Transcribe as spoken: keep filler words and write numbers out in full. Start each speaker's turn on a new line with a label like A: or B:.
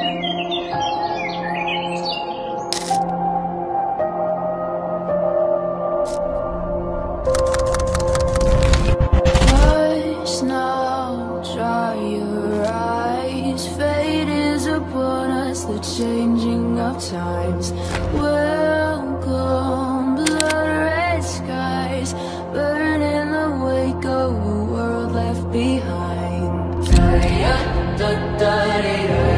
A: Hush now, dry your eyes. Fate is upon us, the changing of times. Welcome, blood red skies, burn in the wake of a world left behind. Da-da-da-da-da-da.